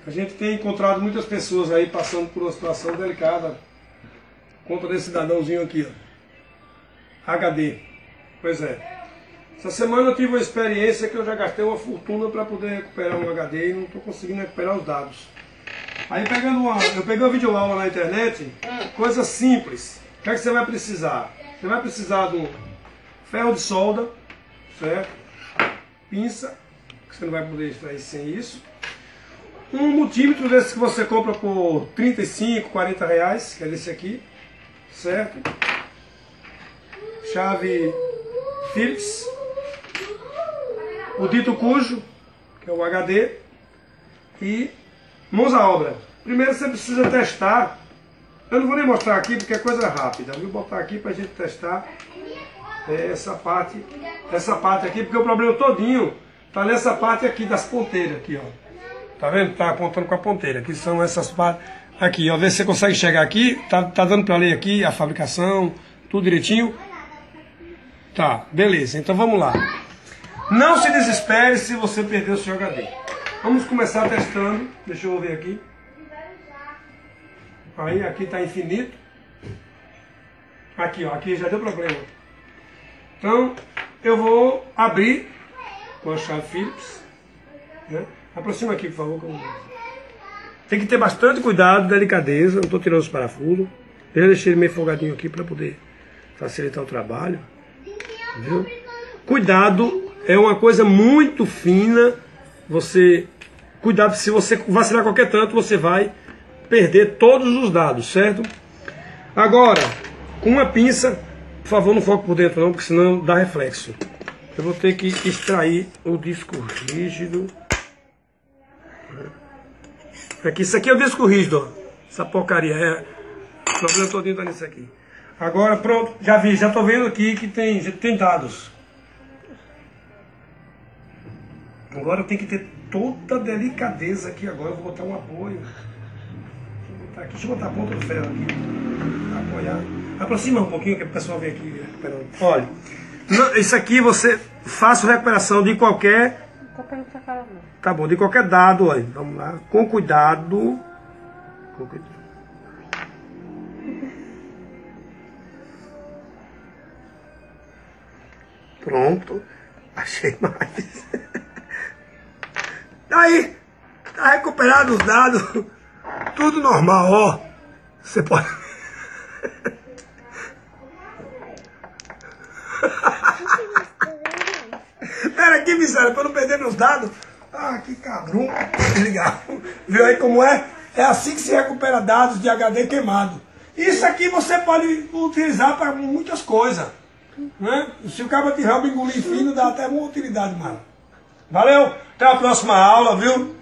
A gente tem encontrado muitas pessoas aí passando por uma situação delicada contra desse cidadãozinho aqui, ó. HD. Pois é. Essa semana eu tive uma experiência que eu já gastei uma fortuna para poder recuperar um HD e não estou conseguindo recuperar os dados. Aí eu peguei uma videoaula na internet, coisa simples. O que é que você vai precisar? Você vai precisar do ferro de solda, certo? Pinça, que você não vai poder extrair sem isso. Um multímetro desse que você compra por 35, 40 reais, que é desse aqui, certo? Chave Phillips. O dito cujo, que é o HD. E mãos à obra. Primeiro você precisa testar. Eu não vou nem mostrar aqui porque é coisa rápida. Eu vou botar aqui para a gente testar essa parte aqui, porque o problema todinho está nessa parte aqui das ponteiras aqui, ó. Tá vendo? Tá apontando com a ponteira. Que são essas partes aqui, ó. Vê se você consegue chegar aqui. Tá dando para ler aqui a fabricação, tudo direitinho. Tá, beleza. Então vamos lá. Não se desespere se você perder o seu HD. Vamos começar testando. Deixa eu ver aqui. Aí, aqui está infinito. Aqui, ó. Aqui já deu problema. Então, eu vou abrir com a chave Phillips. Né? Aproxima aqui, por favor. Tem que ter bastante cuidado, delicadeza. Não estou tirando os parafusos. Eu já deixei ele meio folgadinho aqui para poder facilitar o trabalho. Viu? Cuidado, é uma coisa muito fina. Cuidado, se você vacilar qualquer tanto, você vai perder todos os dados, certo? Agora, com uma pinça, por favor, não foque por dentro não, porque senão dá reflexo. Eu vou ter que extrair o disco rígido. Aqui, isso aqui é o disco rígido, ó. Essa porcaria, o problema todinho tá nisso aqui. Agora, pronto, já tô vendo aqui que tem dados. Agora tem que ter toda a delicadeza aqui agora. Eu vou botar um apoio. Deixa eu botar a ponta do ferro aqui. Apoiar. Aproxima um pouquinho que o pessoal vem aqui recuperando. Olha, isso aqui você faça recuperação de qualquer... Tá bom, de qualquer dado, olha. Vamos lá, com cuidado. Com cuidado. Pronto. Achei mais. Aí, tá recuperado os dados. Tudo normal, ó. Você pode... Pera aqui, miséria, pra não perder meus dados. Ah, que cabrão. Desligar. Viu aí como é? É assim que se recupera dados de HD queimado. Isso aqui você pode utilizar para muitas coisas. Né? Se o cabo de rabo engolir fino, dá até uma utilidade, mano. Valeu, até a próxima aula, viu?